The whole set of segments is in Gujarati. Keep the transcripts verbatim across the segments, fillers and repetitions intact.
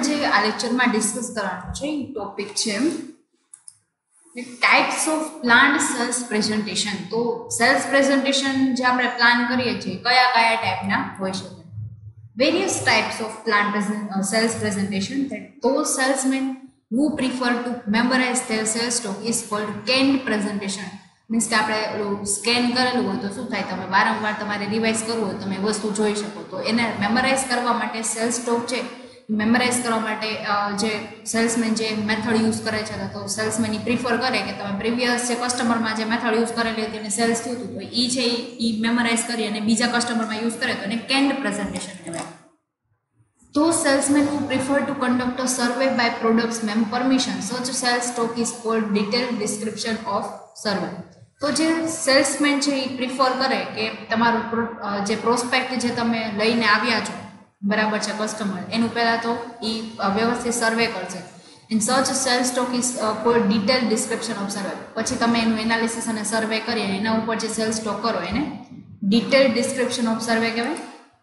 જે આ લેક્ચરમાં ડિસ્કસ કરવાનું છે એ ટોપિક છે types of planned sales presentation. તો સેલ્સ પ્રેઝન્ટેશન જે આપણે પ્લાન કરીએ છીએ કયા કયા ટાઈપના હોઈ શકે. Various types of planned sales presentation that those salesmen who prefer to memorize their sales stock is called canned presentation. Means કે આપણે સ્કેન કરેલું હોય તો શું થાય, તમે વારંવાર તમારે રિવાઇઝ કરવું હોય તમે વસ્તુ જોઈ શકો. તો એને મેમરાઇઝ કરવા માટે સેલ્સ સ્ટોક છે મેમરાઇઝ કરવા માટે જે સેલ્સમેન જે મેથડ યુઝ કરે છે તો સેલ્સમેન એ પ્રિફર કરે કે તમે પ્રીવિયસ જે કસ્ટમરમાં જે મેથડ યુઝ કરેલી હતી અને સેલ્સ થયું હતું તો એ છે એ મેમરાઇઝ કરી અને બીજા કસ્ટમરમાં યુઝ કરે તો એને કેન્ડ પ્રેઝન્ટેશન કહેવાય. Those salesmen who prefer to conduct a survey by products mem permission, such sales stock is called detailed description of survey. તો જે સેલ્સમેન છે એ પ્રિફર કરે કે તમારું જે પ્રોસ્પેક્ટ જે તમે લઈને આવ્યા છો બરાબર છે કસ્ટમર, એનું પહેલાં તો એ વ્યવસ્થિત સર્વે કરશે. In such sales stock is called detail description of survey. પછી તમે એનું એનાલિસિસ અને સર્વે કરી અને એના ઉપર જે સેલ્સ સ્ટોક કરો એને ડિટેલ ડિસ્ક્રિપ્શન ઓફ સર્વે કહેવાય.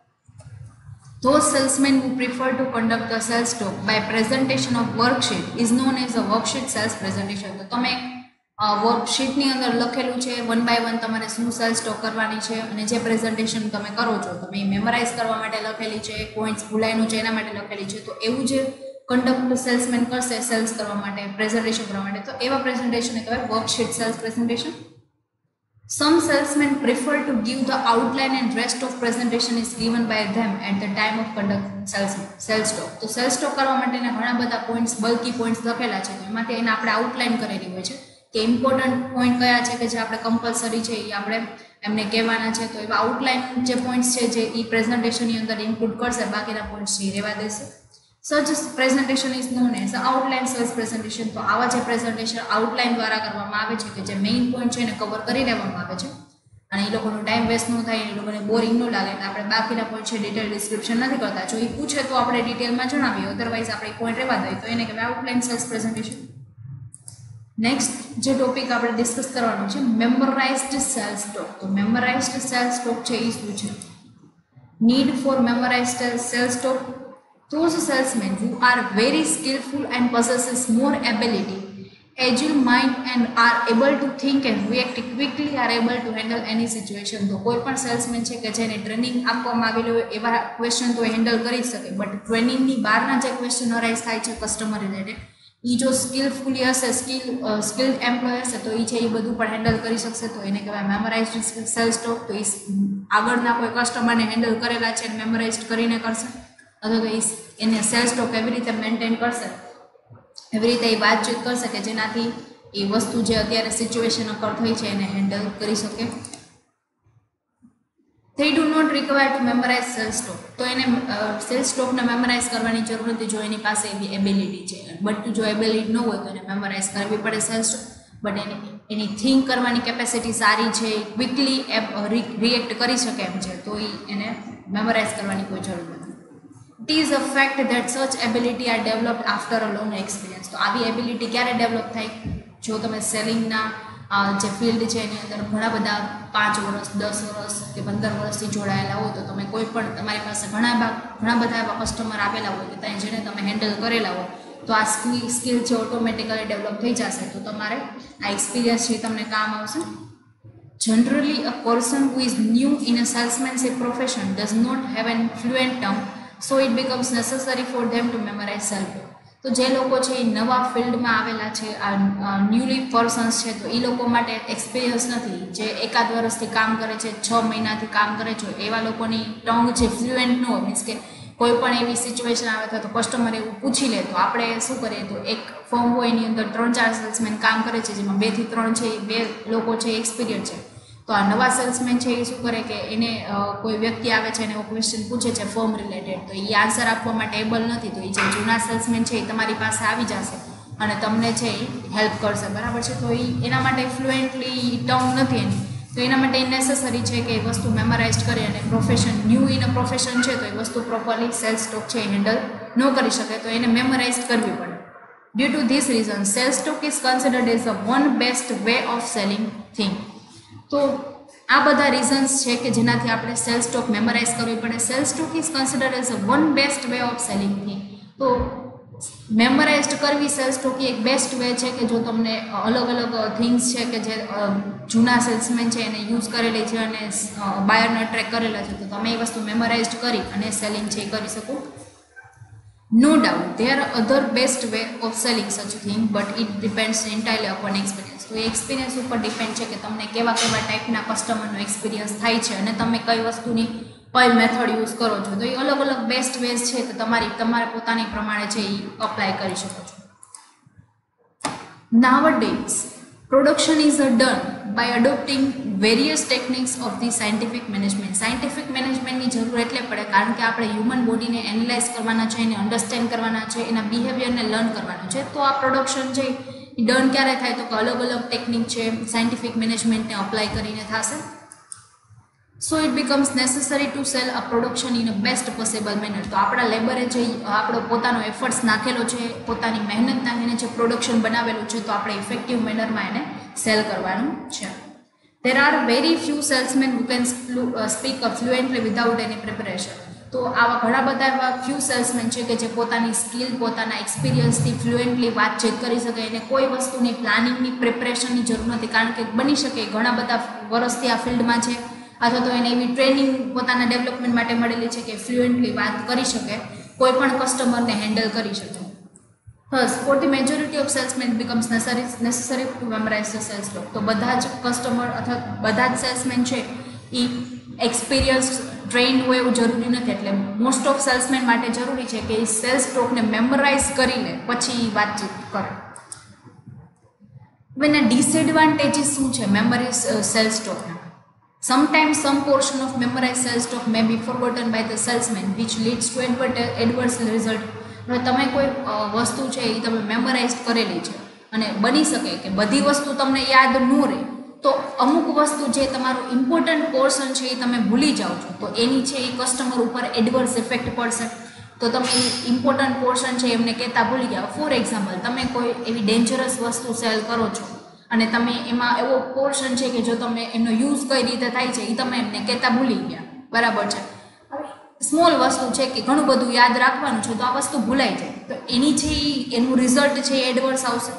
Those salesmen who prefer to conduct a sales stock by presentation of worksheet is known as a worksheet sales presentation. તો તમે વર્કશીટની અંદર લખેલું છે વન બાય વન તમારે શું સેલ્સ સ્ટોક કરવાની છે અને જે પ્રેઝન્ટેશન તમે કરો છો તમે મેમરાઇઝ કરવા માટે લખેલી છે, પોઈન્ટ્સ ભૂલાયનું છે એના માટે લખેલી છે. તો એવું જે કન્ડક્ટ સેલ્સમેન કરશે સેલ્સ કરવા માટે પ્રેઝન્ટેશન કરવા માટે તો એવા પ્રેઝન્ટેશન કહેવાય worksheet sales presentation. Some salesmen prefer to give the outline and rest of presentation is given by them at the time of conducting sales sales stock. તો સેલ્સ સ્ટોક કરવા માટેના ઘણા બધા પોઈન્ટ્સ બલ્કી પોઈન્ટ્સ લખેલા છે તો એમાંથી એને આપણે આઉટલાઇન કરેલી હોય છે કે ઇમ્પોર્ટન્ટ પોઈન્ટ કયા છે કે જે આપણે કમ્પલસરી છે એ આપણે એમને કહેવાના છે. તો એવા આઉટલાઇન જે પોઈન્ટ્સ છે જે એ પ્રેઝન્ટેશનની અંદર ઇન્ક્લુડ કરશે, બાકીના પોઈન્ટ્સ છે એ રહેવા દેશે. Such presentation is known as outline sales presentation. તો આવા જે પ્રેઝન્ટેશન આઉટલાઇન દ્વારા કરવામાં આવે છે કે જે મેઇન પોઈન્ટ છે એને કવર કરી લેવામાં આવે છે અને એ લોકોનો ટાઈમ વેસ્ટ ન થાય, એ લોકોને બોરિંગ ન લાગે એટલે આપણે બાકીના પોઈન્ટ છે ડિટેલ ડિસ્ક્રિપ્શન નથી કરતા. જો એ પૂછે તો આપણે ડિટેલમાં જણાવીએ, અધરવાઇઝ આપણે પોઈન્ટ રહેવા દઈએ તો એને કહેવાય આઉટલાઇન સેલ્સ પ્રેઝન્ટેશન. નેક્સ્ટ જે ટોપિક આપણે ડિસ્કસ કરવાનો છે મેમરાઇઝ્ડ સેલ્સ સ્ટોક. તો મેમરાઇઝ્ડ સેલ્સ સ્ટોક છે એ શું છે? Need for memorized sales stock. Those salesmen who are very skillful and possesses more ability, agile mind and are able to think and react quickly are able to handle any situation. તો કોઈ પણ સેલ્સમેન છે કે જેને ટ્રેનિંગ આપવામાં આવેલી હોય એવા ક્વેશ્ચન તો હેન્ડલ કરી શકે, બટ ટ્રેનિંગની બહારના જે ક્વેશ્ચન અરાઇઝ થાય છે કસ્ટમર રિલેટેડ એ જો સ્કિલફુલી હશે, સ્કિલ સ્કિલ્ડ એમ્પ્લોય હશે તો એ છે એ બધું પણ હેન્ડલ કરી શકશે. તો એને કહેવાય મેમરાઇઝ્ડ સેલ્સ સ્ટોક. તો એ આગળના કોઈ કસ્ટમરને હેન્ડલ કરેલા છે મેમરાઇઝ્ડ કરીને કરશે અથવા તો એને સેલ્સ સ્ટોક એવી રીતે મેન્ટેન કરશે, એવી રીતે એ વાતચીત કરશે કે જેનાથી એ વસ્તુ જે અત્યારે સિચ્યુએશન અકર થઈ છે એને હેન્ડલ કરી શકે. they do not require to memorize sales stock. તો એને સેલ્સ સ્ટોકને મેમરાઇઝ કરવાની જરૂર નથી જો એની પાસે એવી એબિલિટી છે, બટ જો એબિલિટી ન હોય તો એને મેમરાઇઝ કરવી પડે સેલ્સ સ્ટોક. બટ એની એની થિંક કરવાની કેપેસિટી સારી છે, ક્વિકલી રિએક્ટ કરી શકે એમ છે તો એ એને મેમરાઇઝ કરવાની કોઈ જરૂર નથી. It is a fact that such ability are developed after a long experience. તો આવી એબિલિટી ક્યારે ડેવલપ થાય? જો તમે સેલિંગના જે ફિલ્ડ છે એની અંદર ઘણા બધા પાંચ વર્ષ દસ વર્ષ કે પંદર વર્ષથી જોડાયેલા હોય તો તમે કોઈ પણ તમારી પાસે ઘણા ઘણા બધા એવા કસ્ટમર આવેલા હોય કે ત્યાં જેને તમે હેન્ડલ કરેલા હોય તો આ સ્કિલ સ્કિલ છે ઓટોમેટિકલી ડેવલપ થઈ જશે. તો તમારે આ એક્સપિરિયન્સ છે તમને કામ આવશે. Generally, a person who is new in a salesmanship profession does not have an fluent tongue, so it becomes necessary for them to memorize self-talk. તો જે લોકો છે એ નવા ફિલ્ડમાં આવેલા છે, આ ન્યૂલી પર્સન્સ છે તો એ લોકો માટે એક્સપિરિયન્સ નથી, જે એકાદ વર્ષથી કામ કરે છે, છ મહિનાથી કામ કરે છે, એવા લોકોની ટંગ છે ફ્લુએન્ટ ન હોય. મીન્સ કે કોઈ પણ એવી સિચ્યુએશન આવે તો કસ્ટમર એવું પૂછી લે તો આપણે શું કરીએ તો એક ફોર્મ હોય એની અંદર ત્રણ ચાર સેલ્સમેન કામ કરે છે જેમાં બે થી ત્રણ છે એ બે લોકો છે એક્સપિરિયન્સ છે. તો આ નવા સેલ્સમેન છે એ શું કરે કે એને કોઈ વ્યક્તિ આવે છે અને એવો ક્વેશ્ચન પૂછે છે ફોર્મ રિલેટેડ તો એ આન્સર આપવા માટે એબલ નથી. તો એ જે જૂના સેલ્સમેન છે એ તમારી પાસે આવી જશે અને તમને છે એ હેલ્પ કરશે, બરાબર છે. તો એ એના માટે ફ્લુએન્ટલી ટર્મ નથી એની, તો એના માટે એ નેસેસરી છે કે એ વસ્તુ મેમરાઇઝ કરી અને profession new in a profession છે તો એ વસ્તુ પ્રોપરલી સેલ્સ સ્ટોક છે હેન્ડલ ન કરી શકે તો એને મેમરાઇઝ કરવી પડે. Due to this reason sales stock is considered as a one best way of selling thing. તો આ બધા રીઝન્સ છે કે જેનાથી આપણે સેલ્સ સ્ટોક મેમરાઇઝ કરવી પડે. Sales stock is considered as a one best way of selling thing. તો મેમરાઇઝડ કરવી સેલ્સ સ્ટોક એક બેસ્ટ વે છે કે જો તમને અલગ અલગ થિંગ્સ છે કે જે જૂના સેલ્સમેન છે એને યુઝ કરેલી છે અને બાયરને અટ્રેક્ટ કરેલા છે, તો તમે એ વસ્તુ મેમરાઇઝડ કરી અને સેલિંગ છે એ કરી શકો. No doubt there are other best way of selling such a thing but it depends entirely upon experience. તો એ એક્સપિરિયન્સ ઉપર ડિપેન્ડ છે કે તમને કેવા કેવા ટાઈપના કસ્ટમરનો એક્સપિરિયન્સ થાય છે અને તમે કઈ વસ્તુની કઈ મેથડ યુઝ કરો છો. તો એ અલગ અલગ બેસ્ટ વેઝ છે કે તમારી તમારે પોતાની પ્રમાણે છે એ અપ્લાય કરી શકો છો. Nowadays production is done by adopting various techniques of the scientific management. Scientific મેનેજમેન્ટની જરૂર એટલે પડે કારણ કે આપણે હ્યુમન બોડીને એનાલાઇઝ કરવાના છે, એને અન્ડરસ્ટેન્ડ કરવાના છે, એના બિહેવિયરને લર્ન કરવાનું છે. તો આ પ્રોડક્શન છે એ ડન ક્યારે થાય તો કે અલગ અલગ ટેકનિક છે સાયન્ટિફિક મેનેજમેન્ટને અપ્લાય કરીને થશે. So it becomes necessary to sell a production in a best possible manner. તો આપણા લેબરે જે આપણો પોતાનો એફર્ટ્સ નાખેલો છે, પોતાની મહેનત નાખીને જે પ્રોડક્શન બનાવેલું છે, તો આપણે ઇફેક્ટિવ મેનરમાં એને સેલ કરવાનું છે. There are very few salesmen who can speak fluently without any preparation. તો આવા ઘણા બધા એવા ફ્યુ સેલ્સમેન છે કે જે પોતાની સ્કિલ, પોતાના એક્સપિરિયન્સથી ફ્લુએન્ટલી વાતચીત કરી શકે, એને કોઈ વસ્તુની પ્લાનિંગની પ્રિપરેશનની જરૂર નથી. કારણ કે બની શકે ઘણા બધા વર્ષથી આ ફિલ્ડમાં છે અથવા તો એને એવી ટ્રેનિંગ પોતાના ડેવલપમેન્ટ માટે મળેલી છે કે ફ્લુએન્ટલી વાત કરી શકે, કોઈ પણ કસ્ટમરને હેન્ડલ કરી શકે. Thus, for the majority of salesmen it becomes necessary necessary to memorize the sales talk. તો બધા જ કસ્ટમર અથવા બધા જ સેલ્સમેન છે એ એક્સપિરિયન્સ ટ્રેન્ડ હોય એવું જરૂરી નથી. એટલે મોસ્ટ ઓફ સેલ્સમેન માટે જરૂરી છે કે એ સેલ્સ સ્ટોકને મેમરાઇઝ કરીને પછી વાતચીત કરે. એના ડિસએડવાન્ટેજીસ શું છે મેમરી સેલ્સ સ્ટોકના? Sometimes some portion of memorized sales talk may be forgotten by the salesman which leads to adverse result. હવે તમે કોઈ વસ્તુ છે એ તમે મેમરાઇઝ કરેલી છે અને બની શકે કે બધી વસ્તુ તમને યાદ ન રહે, તો અમુક વસ્તુ જે તમારું ઇમ્પોર્ટન્ટ પોર્શન છે એ તમે ભૂલી જાઓ છો, તો એની છે એ કસ્ટમર ઉપર એડવર્સ ઇફેક્ટ પડશે. તો તમે ઇમ્પોર્ટન્ટ પોર્શન છે એમને કહેતા ભૂલી ગયા. ફોર એક્ઝામ્પલ, તમે કોઈ એવી ડેન્જરસ વસ્તુ સેલ કરો છો અને તમે એમાં એવો પોર્શન છે કે જો તમે એનો યુઝ કઈ રીતે થાય છે એ તમે એમને કહેતા ભૂલી ગયા, બરાબર છે. સ્મોલ વસ્તુ છે કે ઘણું બધું યાદ રાખવાનું છે તો આ વસ્તુ ભૂલાઈ જાય, તો એની છે એનું રિઝલ્ટ છે એ એડવર્સ આવશે.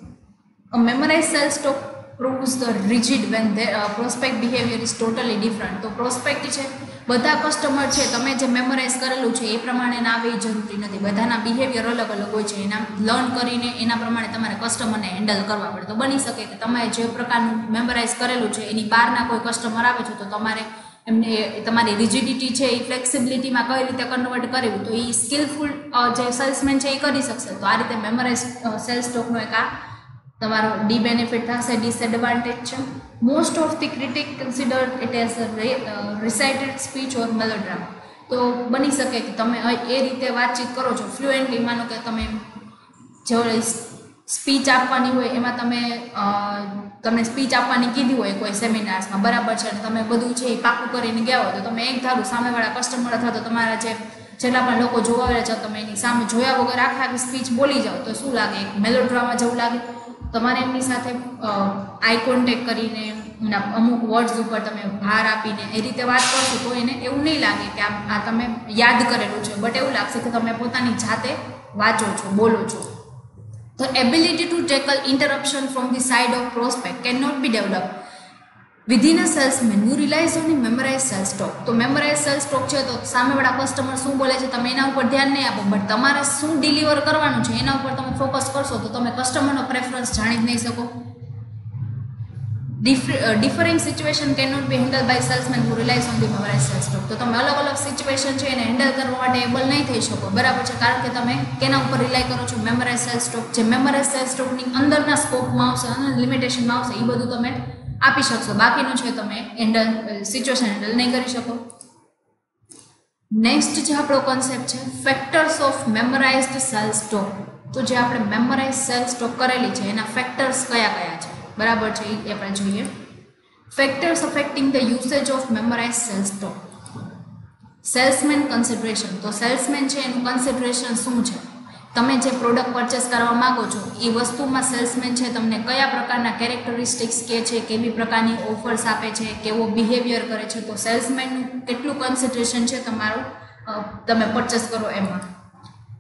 Memorize sale stock proves the rigid when the uh, prospect behavior is totally different. તો પ્રોસ્પેક્ટ છે બધા કસ્ટમર છે તમે જે મેમરાઇઝ કરેલું છે એ પ્રમાણે ના આવે એ જરૂરી નથી. બધાના બિહેવિયર અલગ અલગ હોય છે, એના લર્ન કરીને એના પ્રમાણે તમારે કસ્ટમરને હેન્ડલ કરવા પડે. તો બની શકે કે તમે જે પ્રકારનું મેમરાઇઝ કરેલું છે એની બહારના કોઈ કસ્ટમર આવે છે તો તમારે એમને તમારી રિજિડિટી છે એ ફ્લેક્સિબિલિટીમાં કઈ રીતે કન્વર્ટ કરવું, તો એ સ્કિલફુલ જે સેલ્સમેન છે એ કરી શકશે. તો આ રીતે મેમરાઇઝ સેલ્સ સ્ટોકનો એક આ તમારો ડી બેનિફિટ થશે, ડિસએડવાન્ટેજ છે. Most of the critic consider it as a recited speech or melodrama. તો બની શકે કે તમે એ રીતે વાતચીત કરો છો ફ્લુએન્ટલી, માનો કે તમે જો સ્પીચ આપવાની હોય એમાં તમે તમને સ્પીચ આપવાની કીધી હોય કોઈ સેમિનાર્સમાં, બરાબર છે, અને તમે બધું છે એ પાકું કરીને ગયા હોય તો તમે એક ધારું સામેવાળા કસ્ટમર અથવા તો તમારા જે જેટલા પણ લોકો જોવા આવે છે તમે એની સામે જોયા વગર આખા આખી સ્પીચ બોલી જાઓ તો શું લાગે? એક મેલોડ્રામા જેવું લાગે. તમારે એમની સાથે આઈ કોન્ટેક્ટ કરીને એના અમુક વર્ડ્સ ઉપર તમે ભાર આપીને એ રીતે વાત કરશો તો એને એવું નહીં લાગે કે આ તમે યાદ કરેલું છે, બટ એવું લાગશે કે તમે પોતાની જાતે વાંચો છો, બોલો છો. The ability to tackle interruption from the side of prospect cannot be developed within a salesman who relies on the memorized sales talk. તો memorized sales talk છે તો સામેવાળા કસ્ટમર શું બોલે છે તમે એના ઉપર ધ્યાન નહીં આપો, બટ તમારે શું ડિલિવર કરવાનું છે એના ઉપર તમે ફોકસ કરશો તો તમે કસ્ટમરનો પ્રેફરન્સ જાણી જ નહીં શકો. Differing situation cannot be handle by salesman who relies on the memorized sales talk. તો તમે અલગ અલગ સિચ્યુએશન છે એને હેન્ડલ કરવા માટે એબલ નહીં થઈ શકો, બરાબર છે, કારણ કે તમે કેના ઉપર રિલાય કરો છો? Memorize sales stock. જે મેમરાઇઝ સેલ્સ સ્ટોકની અંદરના સ્કોપમાં આવશે અને લિમિટેશનમાં આવશે એ બધું તમે આપી શકશો, બાકીનું છે તમે હેન્ડલ સિચ્યુએશન હેન્ડલ નહીં કરી શકો. નેક્સ્ટ જે આપણો કોન્સેપ્ટ છે factors of memorized sales stock. તો જે આપણે મેમરાઇઝ સેલ્સ સ્ટોક કરેલી છે એના ફેક્ટર્સ કયા કયા છે, બરાબર છે, એ આપણે જોઈએ. Factors affecting the usage of memorize sales stock. Salesman consideration. તો સેલ્સમેન છે એનું કન્સિડરેશન શું છે? તમે જે પ્રોડક્ટ પરચેસ કરવા માંગો છો એ વસ્તુમાં સેલ્સમેન છે તમને કયા પ્રકારના કેરેક્ટરિસ્ટિક્સ કે છે, કેવી પ્રકારની ઓફર્સ આપે છે, કેવો બિહેવિયર કરે છે, તો સેલ્સમેનનું કેટલું કન્સિડરેશન છે તમારું તમે પરચેસ કરો એમાં.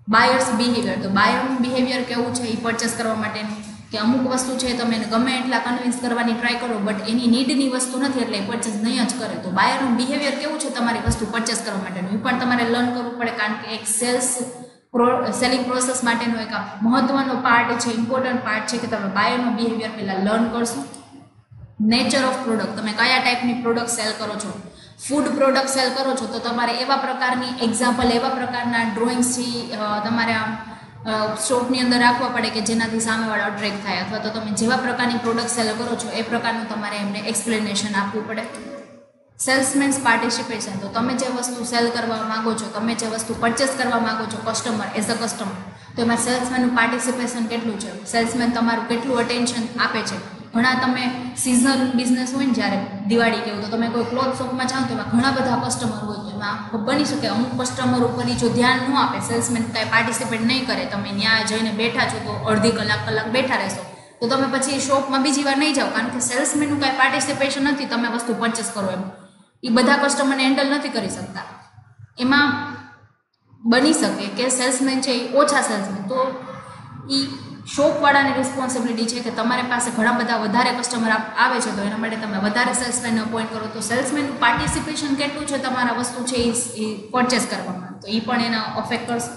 બાયર્સ બિહેવિયર, તો બાયરનું બિહેવિયર કેવું છે એ પરચેસ કરવા માટેનું, કે અમુક વસ્તુ છે તમે એને ગમે એટલા કન્વિન્સ કરવાની ટ્રાય કરો બટ એની નીડની વસ્તુ નથી એટલે એ પરચેસ નહીં જ કરે. તો બાયરનું બિહેવિયર કેવું છે તમારી વસ્તુ પરચેસ કરવા માટેનું એ પણ તમારે લર્ન કરવું પડે, કારણ કે એક સેલ્સ પ્રો સેલિંગ પ્રોસેસ માટેનો એક મહત્વનો પાર્ટ છે, ઇમ્પોર્ટન્ટ પાર્ટ છે કે તમે બાયરનો બિહેવિયર પહેલાં લર્ન કરશો. નેચર ઓફ પ્રોડક્ટ, તમે કયા ટાઈપની પ્રોડક્ટ સેલ કરો છો. ફૂડ પ્રોડક્ટ સેલ કરો છો તો તમારે એવા પ્રકારની એક્ઝામ્પલ, એવા પ્રકારના ડ્રોઈંગ્સથી તમારે આમ શોપની અંદર રાખવા પડે કે જેનાથી સામેવાળા અટ્રેક્ટ થાય, અથવા તો તમે જેવા પ્રકારની પ્રોડક્ટ સેલ કરો છો એ પ્રકારનું તમારે એમને એક્સપ્લેનેશન આપવું પડે. સેલ્સમેન્સ પાર્ટિસિપેશન, તો તમે જે વસ્તુ સેલ કરવા માગો છો, તમે જે વસ્તુ પરચેસ કરવા માગો છો કસ્ટમર એઝ અ કસ્ટમર, તો એમાં સેલ્સમેનનું પાર્ટિસિપેશન કેટલું છે, સેલ્સમેન તમારું કેટલું અટેન્શન આપે છે. ઘણા તમે સિઝનલ બિઝનેસ હોય ને જ્યારે દિવાળી કેવું, તો તમે કોઈ ક્લોથ શોપમાં જાઓ તો એમાં ઘણા બધા કસ્ટમર હોય, તો એમાં બની શકે અમુક કસ્ટમર ઉપર જો ધ્યાન ન આપે, સેલ્સમેન કાંઈ પાર્ટિસિપેટ નહીં કરે, તમે ત્યાં જઈને બેઠા છો તો અડધી કલાક કલાક બેઠા રહેશો તો તમે પછી શોપમાં બીજી વાર નહીં જાઓ, કારણ કે સેલ્સમેનનું કાંઈ પાર્ટિસિપેશન નથી, તમે વસ્તુ પરચેસ કરો એમ એ બધા કસ્ટમરને હેન્ડલ નથી કરી શકતા. એમાં બની શકે કે સેલ્સમેન છે એ ઓછા સેલ્સમેન, તો એ શોપવાળાની રિસ્પોન્સિબિલિટી છે કે તમારી પાસે ઘણા બધા વધારે કસ્ટમર આવે છે તો એના માટે તમે વધારે સેલ્સમેનને અપોઇન્ટ કરો. તો સેલ્સમેનનું પાર્ટિસિપેશન કેટલું છે તમારા વસ્તુ છે એ પરચેસ કરવામાં, તો એ પણ એના અફેક્ટ કરશે.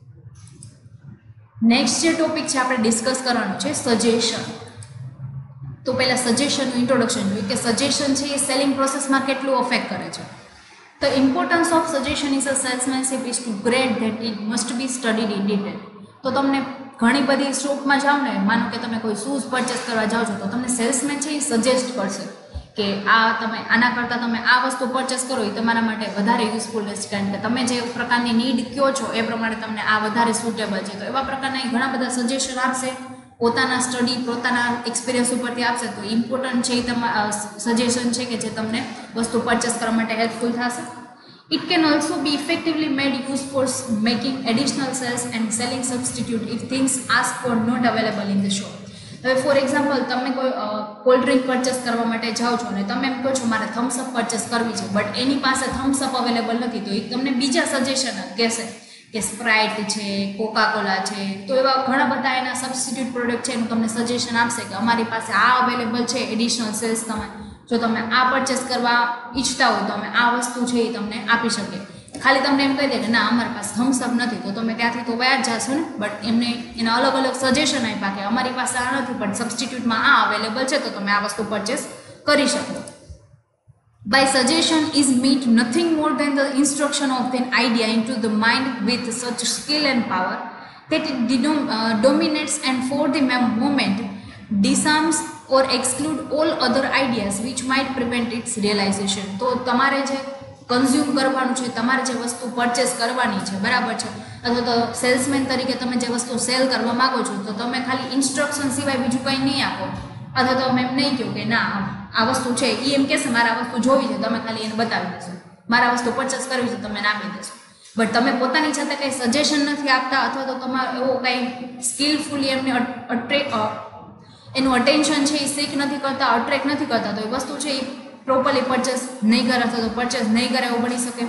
નેક્સ્ટ જે ટોપિક છે આપણે ડિસ્કસ કરવાનું છે સજેશન. તો પહેલાં સજેશનનું ઇન્ટ્રોડક્શન જોઈએ કે સજેશન છે એ સેલિંગ પ્રોસેસમાં કેટલું અફેક્ટ કરે છે. The importance of suggestion is a salesmanship is to great that it must be studied in detail. તો તમને ઘણી બધી શોપમાં જાઓ ને, માનો કે તમે કોઈ શૂઝ પરચેસ કરવા જાઓ છો તો તમને સેલ્સમેન છે એ સજેસ્ટ કરશે કે આ તમે આના કરતાં તમે આ વસ્તુ પરચેસ કરો એ તમારા માટે વધારે યુઝફુલ રહેશે, કારણ કે તમે જે પ્રકારની નીડ કહો છો એ પ્રમાણે તમને આ વધારે સુટેબલ છે. તો એવા પ્રકારના ઘણા બધા સજેશન આપશે, પોતાના સ્ટડી પોતાના એક્સપિરિયન્સ ઉપરથી આપશે. તો ઇમ્પોર્ટન્ટ છે એ તમારા સજેશન છે કે જે તમને વસ્તુ પરચેસ કરવા માટે હેલ્પફુલ થશે. It can also be effectively made use for making additional sales and selling substitute if things asked for not available in the shop. હવે ફોર એક્ઝામ્પલ તમે કોઈ કોલ્ડ ડ્રિંક પરચેસ કરવા માટે જાઓ છો અને તમે એમ કહો છો મારે થમ્સઅપ પરચેસ કરવી છે બટ એની પાસે થમ્સઅપ અવેલેબલ નથી, તો એ તમને બીજા સજેશન કહેશે કે સ્પ્રાઇટ છે, કોકા કોલા છે, તો એવા ઘણા બધા એના સબસ્ટિટ્યુટ પ્રોડક્ટ છે એનું તમને સજેશન આપશે કે અમારી પાસે આ અવેલેબલ છે એડિશનલ સેલ્સ, તમે જો તમે આ પરચેસ કરવા ઈચ્છતા હોય તો અમે આ વસ્તુ છે એ તમને આપી શકીએ. ખાલી તમને એમ કહી દે કે ના અમારી પાસે થમ્સઅપ નથી તો તમે ત્યાંથી તો વયા જ જશો ને, બટ એમને એના અલગ અલગ સજેશન આપ્યા કે અમારી પાસે આ નથી પણ સબસ્ટિટ્યુટમાં આ અવેલેબલ છે તો તમે આ વસ્તુ પરચેસ કરી શકો. By suggestion is meant nothing more than the instruction of an idea into the mind with such skill and power that it dom- uh, dominates and for the moment disarms or exclude all other ideas which might prevent its realization. તો તમારે જે કન્ઝ્યુમ કરવાનું છે, તમારે જે વસ્તુ પરચેસ કરવાની છે, બરાબર છે, અથવા તો સેલ્સમેન તરીકે તમે જે વસ્તુ સેલ કરવા માગો છો તો તમે ખાલી ઇન્સ્ટ્રક્શન સિવાય બીજું કંઈ નહીં આપો, અથવા તો તમે એમ નહીં કહો કે ના આ વસ્તુ છે એ એમ કહેશે મારે આ વસ્તુ જોવી છે, તમે ખાલી એને બતાવી દેશો, મારે આ વસ્તુ પરચેસ કરવી છે તમે એને આપી દેશો, બટ તમે પોતાની સાથે કંઈ સજેશન નથી આપતા અથવા તો તમારે એવો કંઈ સ્કિલફુલી એમને અટ્રેક એનું અટેન્શન છે એ સીક નથી કરતા, અટ્રેક્ટ નથી કરતા, તો એ વસ્તુ છે એ પ્રોપરલી પરચેસ નહીં કરે અથવા તો પરચેસ નહીં કરે એવું બની શકે.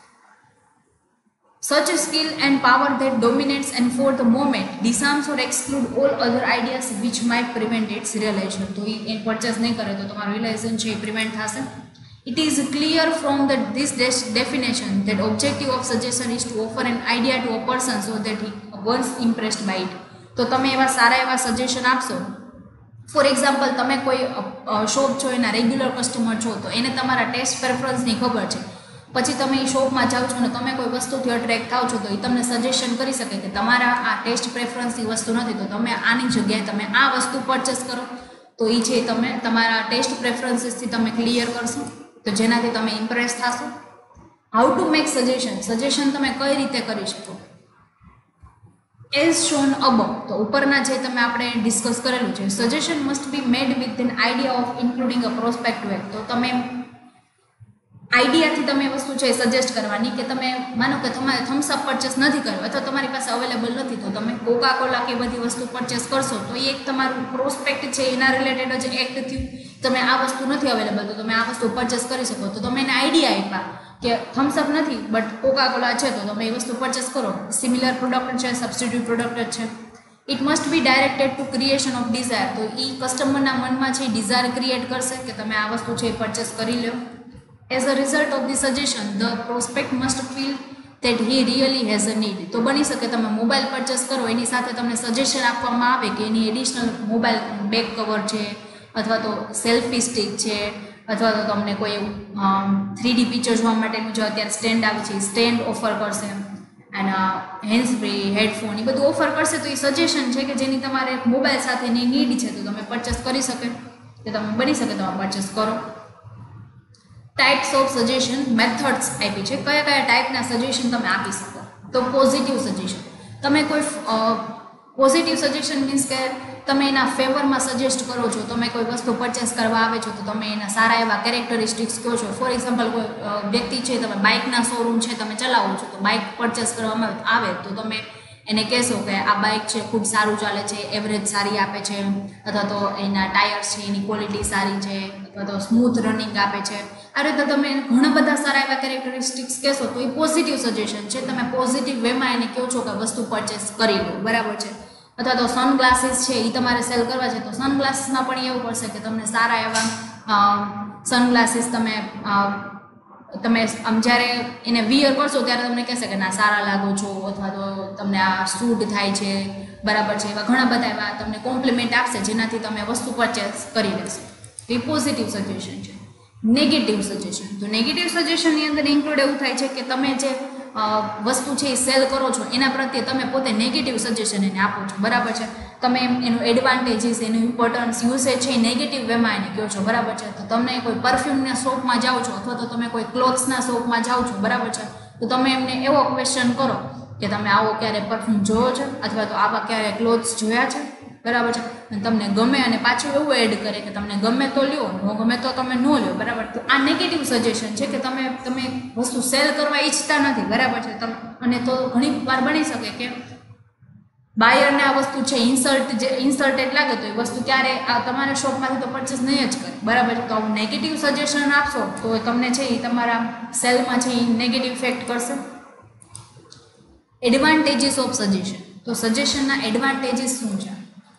Such a skill and power that dominates and for the moment disarms or exclude all other ideas which might prevent its realization. તો એ પરચેસ નહીં કરે તો તમારું રિયલાઇઝેશન છે એ પ્રિવેન્ટ થશે. It is clear from the, this definition that objective of suggestion is to offer an idea to a person so that he once impressed by it. તો તમે એવા સારા એવા સજેશન આપશો. ફોર એક્ઝામ્પલ તમે કોઈ શોપ છો એના રેગ્યુલર કસ્ટમર છો તો એને તમારા ટેસ્ટ પ્રેફરન્સની ખબર છે, પછી તમે એ શોપમાં જાઓ છો અને તમે કોઈ વસ્તુથી અટ્રેક્ટ થાવ છો તો એ તમને સજેશન કરી શકે કે તમારા આ ટેસ્ટ પ્રેફરન્સની વસ્તુ નથી તો તમે આની જગ્યાએ તમે આ વસ્તુ પરચેસ કરો, તો એ છે તમે તમારા ટેસ્ટ પ્રેફરન્સીસથી તમે ક્લિયર કરશો તો જેનાથી તમે ઇમ્પ્રેસ થશો. How to make suggestion, suggestion તમે કઈ રીતે કરી શકો. એઝ શોન અબવ, તો ઉપરના જે તમે આપણે ડિસ્કસ કરેલું છે, suggestion must be made with an idea of including a prospect web. તો તમે આઈડિયાથી તમે વસ્તુ છે સજેસ્ટ કરવાની કે તમે માનો કે તમારે થમ્સઅપ પરચેસ નથી કર્યો અથવા તમારી પાસે અવેલેબલ નથી તો તમે કોકા કોલા કે બધી વસ્તુ પરચેસ કરશો તો એ એક તમારું પ્રોસ્પેક્ટ છે એના રિલેટેડ જ એક્ટ થયું, તમે આ વસ્તુ નથી અવેલેબલ તો તમે આ વસ્તુ પરચેસ કરી શકો, તો તમે એને આઈડિયા આપ્યા કે થમ્સઅપ નથી બટ કોકા કોલા છે તો તમે એ વસ્તુ પરચેસ કરો. સિમિલર પ્રોડક્ટ છે, સબસ્ટિટ્યુટ પ્રોડક્ટ છે. It must be directed to creation of desire. તો એ કસ્ટમરના મનમાં છે ડિઝાયર ક્રિએટ કરશે કે તમે આ વસ્તુ છે એ પરચેસ કરી લો. As a result of the suggestion the prospect must feel that he really has a need. તો બની શકે તમે મોબાઈલ પરચેસ કરો એની સાથે તમને સજેશન આપવામાં આવે કે એની એડિશનલ મોબાઈલ બેક કવર છે, અથવા તો સેલ્ફી સ્ટિક છે, અથવા તો તમને કોઈ એવું થ્રી ડી પિક્ચર જોવા માટેનું જે અત્યારે સ્ટેન્ડ આવે છે એ સ્ટેન્ડ ઓફર કરશે, અને હેન્ડ્સ ફ્રી, હેડફોન એ બધું ઓફર કરશે. તો એ સજેશન છે કે જેની તમારે મોબાઈલ સાથેની નીડ છે તો તમે પરચેસ કરી શકે, કે તમે બની શકે તમે પરચેસ કરો. ટાઈપ્સ ઓફ સજેશન મેથડ્સ આપી છે, કયા કયા ટાઈપના સજેશન તમે આપી શકો. તો પોઝિટિવ સજેશન, તમે કોઈ પોઝિટિવ સજેશન મીન્સ કે તમે એના ફેવરમાં સજેસ્ટ કરો છો. તમે કોઈ વસ્તુ પરચેસ કરવા આવે છો તો તમે એના સારા એવા કેરેક્ટરિસ્ટિક્સ કહો છો. ફોર એક્ઝામ્પલ કોઈ વ્યક્તિ છે, તમે બાઇકના શોરૂમ છે તમે ચલાવો છો, તો બાઇક પરચેસ કરવામાં આવે તો તમે એને કહેશો કે આ બાઇક છે ખૂબ સારું ચાલે છે, એવરેજ સારી આપે છે, અથવા તો એના ટાયર્સ છે એની ક્વોલિટી સારી છે, અથવા તો સ્મૂથ રનિંગ આપે છે. આ રીતે તમે ઘણા બધા સારા એવા કેરેક્ટરિસ્ટિક્સ કહેશો તો એ પોઝિટિવ સજેશન છે. તમે પોઝિટિવ વેમાં એને કહો છો કે વસ્તુ પરચેસ કરી લો, બરાબર છે. અથવા તો સનગ્લાસીસ છે એ તમારે સેલ કરવા છે તો સનગ્લાસીસમાં પણ એવું પડશે કે તમને સારા એવા સનગ્લાસીસ તમે તમે આમ જ્યારે એને વિયર કરશો ત્યારે તમને કહેશે કે ના સારા લાગો છો, અથવા તો તમને આ સૂટ થાય છે, બરાબર છે. એવા ઘણા બધા એવા તમને કોમ્પ્લિમેન્ટ આપશે જેનાથી તમે વસ્તુ પરચેસ કરી લેશો. તો એ પોઝિટિવ સજેશન છે. નેગેટિવ સજેશન, તો નેગેટિવ સજેશનની અંદર ઇન્ક્લુડ એવું થાય છે કે તમે જે વસ્તુ છે એ સેલ કરો છો એના પ્રત્યે તમે પોતે નેગેટિવ સજેશન એને આપો છો, બરાબર છે. તમે એનું એડવાન્ટેજીસ, એનું ઇમ્પોર્ટન્સ, યુસેજ છે એ નેગેટિવ વેમાં એને કહો છો, બરાબર છે. તો તમે કોઈ પરફ્યુમના શોપમાં જાઓ છો અથવા તો તમે કોઈ ક્લોથ્સના શોપમાં જાઓ છો, બરાબર છે, તો તમે એમને એવો ક્વેશ્ચન કરો કે તમે આવો ક્યારે પરફ્યુમ જોયો છે, અથવા તો આવા ક્યારે ક્લોથ્સ જોયા છે, બરાબર છે. અને તમને ગમે અને પાછું એવું એડ કરે કે તમને ગમે તો લ્યો, ન ગમે તો તમે ન લ્યો, બરાબર. તો આ નેગેટિવ સજેશન છે કે તમે તમે વસ્તુ સેલ કરવા ઈચ્છતા નથી, બરાબર છે. તમે અને તો ઘણી વાર બની શકે કે બાયરને આ વસ્તુ છે ઇન્સલ્ટ જે ઇન્સલ્ટેડ લાગે તો એ વસ્તુ ક્યારે આ તમારા શોપમાંથી તો પરચેસ નહીં જ કરે, બરાબર. તો આવું નેગેટિવ સજેશન આપશો તો તમને છે એ તમારા સેલમાં છે એ નેગેટિવ ઇફેક્ટ કરશે. એડવાન્ટેજીસ ઓફ સજેશન, તો સજેશનના એડવાન્ટેજીસ શું છે?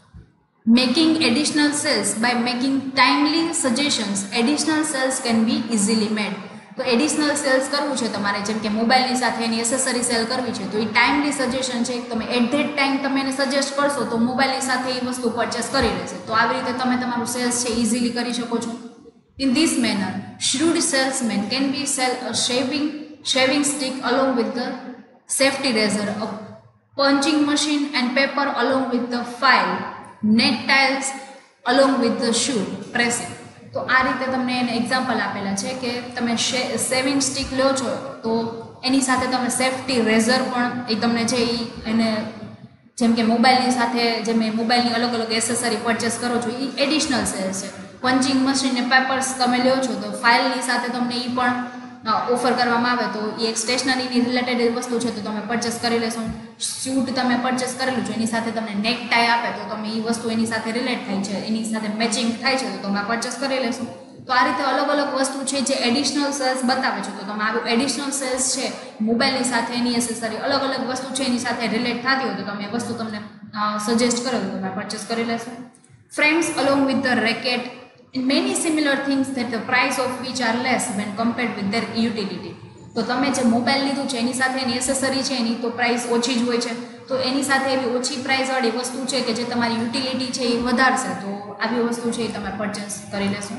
Making additional sales by making timely suggestions, additional sales can be easily made. તો એડિશનલ સેલ્સ કરવું છે તમારે, જેમ કે મોબાઈલની સાથે એની એસેસરી સેલ કરવી છે તો એ ટાઈમલી સજેશન છે. તમે એટ ધેટ ટાઈમ તમે એને સજેસ્ટ કરશો તો મોબાઈલની સાથે એ વસ્તુ પરચેસ કરી લેશે. તો આવી રીતે તમે તમારું સેલ્સ છે ઇઝીલી કરી શકો છો. In this manner shrewd salesman can be sell a shaving shaving stick along with the safety razor, a punching machine and paper along with the file, net tiles along with the shoe pressing. તો આ રીતે તમને એને એક્ઝામ્પલ આપેલા છે કે તમે સેવિંગ સ્ટિક લો છો તો એની સાથે તમે સેફ્ટી રેઝર પણ એ તમને છે એ એને જેમ કે મોબાઈલની સાથે જેમ મોબાઈલની અલગ અલગ એસેસરી પરચેસ કરો છો એ એડિશનલ સેલ્સ છે. પંચિંગ મશીન ને પેપર્સ તમે લો છો તો ફાઇલની સાથે તમને એ પણ ઓફર કરવામાં આવે તો એ એક સ્ટેશનરીની રિલેટેડ વસ્તુ છે તો તમે પરચેસ કરી લેશો. સ્યુટ તમે પરચેસ કરેલું છે એની સાથે તમને નેક ટાઈ આપે તો તમે એ વસ્તુ એની સાથે રિલેટ થાય છે, એની સાથે મેચિંગ થાય છે તો તમે પરચેસ કરી લેશો. તો આ રીતે અલગ અલગ વસ્તુ છે જે એડિશનલ સેલ્સ બતાવે છે. તો તમે આવું એડિશનલ સેલ્સ છે મોબાઈલની સાથે એની એસેસરી અલગ અલગ વસ્તુ છે એની સાથે રિલેટ થતી હોય તો તમે એ વસ્તુ તમને સજેસ્ટ કરો તો તમે પરચેસ કરી લેશો. Frames along with the racket and many similar things that the price of which are less when compared with their utility. તો તમે જે મોબાઈલ લીધું છે એની સાથે એની એસેસરી છે એની તો પ્રાઇસ ઓછી જ હોય છે તો એની સાથે એવી ઓછી પ્રાઇસવાળી વસ્તુ છે કે જે તમારી યુટિલિટી છે એ વધારશે તો આવી વસ્તુ છે એ તમે પરચેસ કરી લેશો.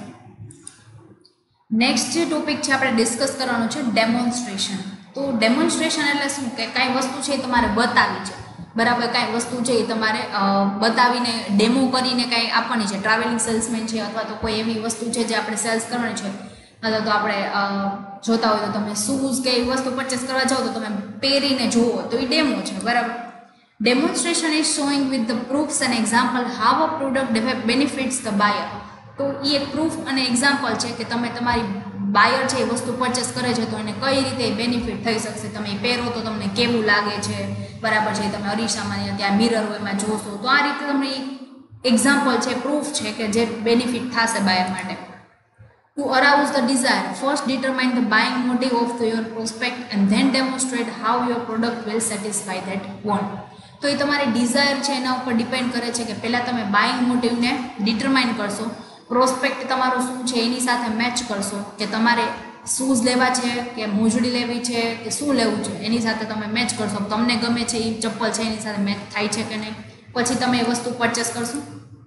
નેક્સ્ટ જે ટોપિક છે આપણે ડિસ્કસ કરવાનો છે ડેમોન્સ્ટ્રેશન. તો ડેમોન્સ્ટ્રેશન એટલે શું કે કાંઈ વસ્તુ છે એ તમારે બતાવી છે, બરાબર. કાંઈ વસ્તુ છે એ તમારે બતાવીને ડેમો કરીને કાંઈ આપવાની છે. ટ્રાવેલિંગ સેલ્સમેન છે અથવા તો કોઈ એવી વસ્તુ છે જે આપણે સેલ્સ કરવાની છે અથવા તો આપણે જોતા હોય તો તમે શૂઝ કે એવી વસ્તુ પરચેસ કરવા જાઓ તો તમે પહેરીને જુઓ તો એ ડેમો છે, બરાબર. Demonstration is showing with the proofs and example how a product benefits the buyer. તો એ એક પ્રૂફ અને એક્ઝામ્પલ છે કે તમે તમારી બાયર છે એ વસ્તુ પરચેસ કરે છે તો એને કઈ રીતે બેનિફિટ થઈ શકશે. તમે એ પહેરો તો તમને કેવું લાગે છે, બરાબર છે. તમે અરીસામાં ત્યાં મિરર હોય એમાં જોશો તો આ રીતે તમને એક્ઝામ્પલ છે, પ્રૂફ છે કે જે બેનિફિટ થશે બાયર માટે. To arouse the desire, first determine the buying motive of your prospect and then demonstrate how your product will satisfy that want. તો એ તમારી ડિઝાયર છે એના ઉપર ડિપેન્ડ કરે છે કે પહેલાં તમે બાઇંગ મોટિવને ડિટરમાઇન કરશો, પ્રોસ્પેક્ટ તમારો શું છે એની સાથે મેચ કરશો કે તમારે શૂઝ લેવા છે કે મોજડી લેવી છે કે શું લેવું છે એની સાથે તમે મેચ કરશો, તમને ગમે છે એ ચપ્પલ છે એની સાથે મેચ થાય છે કે નહીં, પછી તમે એ વસ્તુ પરચેસ કરશો.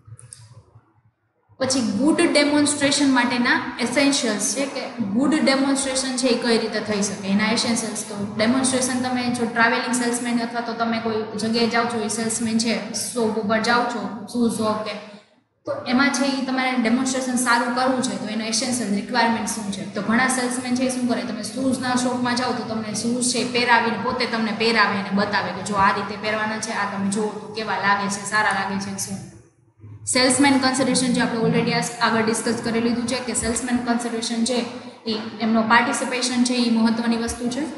પછી ગુડ ડેમોન્સ્ટ્રેશન માટેના એસેન્શિયલ્સ છે કે ગુડ ડેમોન્સ્ટ્રેશન છે એ કઈ રીતે થઈ શકે એના એસેન્શિયલ્સ. તો ડેમોન્સ્ટ્રેશન તમે જો ટ્રાવેલિંગ સેલ્સમેન અથવા તો તમે કોઈ જગ્યાએ જાઓ છો એ સેલ્સમેન છે શોપ ઉપર જાઓ છો શૂઝ શોપ કે, તો એમાં છે એ તમારે ડેમોન્સ્ટ્રેશન સારું કરવું છે તો એનો એસેન્શિયલ રિક્વાયરમેન્ટ શું છે. તો ઘણા સેલ્સમેન છે શું કરે, તમે શૂઝના શોપમાં જાઓ તો તમને શૂઝ છે પહેરાવીને પોતે તમને પહેરાવે અને બતાવે કે જો આ રીતે પહેરવાના છે, આ તમે જુઓ તો કેવા લાગે છે, સારા લાગે છે શું. સેલ્સમેન કન્સિડરેશન જે આપણે ઓલરેડી આગળ ડિસ્કસ કરી લીધું છે કે સેલ્સમેન કન્સિડરેશન છે એ એમનો પાર્ટિસિપેશન છે એ મહત્વની વસ્તુ છે.